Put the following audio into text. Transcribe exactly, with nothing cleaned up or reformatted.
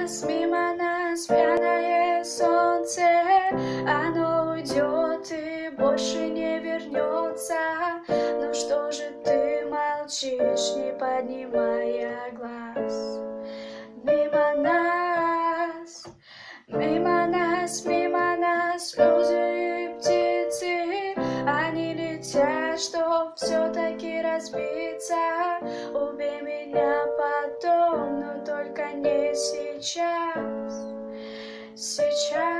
нас, мимо нас пьяное солнце. Оно уйдет и больше не вернется. Ну что же ты молчишь, не поднимая глаз? Мимо нас, мимо нас, мимо нас люди и птицы. Они летят, чтоб все-таки разбиться. Убей меня потом, но только не сейчас. Сейчас.